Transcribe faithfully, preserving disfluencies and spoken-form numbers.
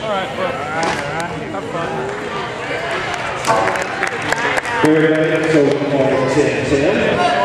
right, well, all right, all right. Have fun. We're going to go to ten ten.